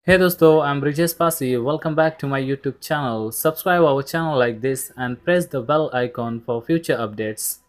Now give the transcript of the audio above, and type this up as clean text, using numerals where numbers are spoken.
Hey dosto, I'm Brijesh Pasi. Welcome back to my YouTube channel. Subscribe our channel like this and press the bell icon for future updates.